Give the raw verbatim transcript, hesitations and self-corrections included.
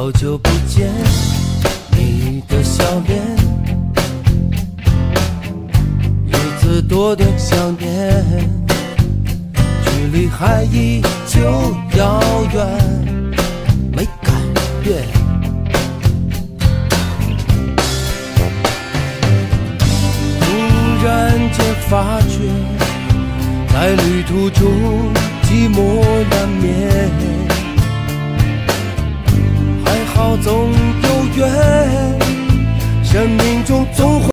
好久不见你的笑脸，日子多点想念，距离还依旧遥远，没改变。突然间发觉，在旅途中寂寞难免，还好总有缘，生命中总会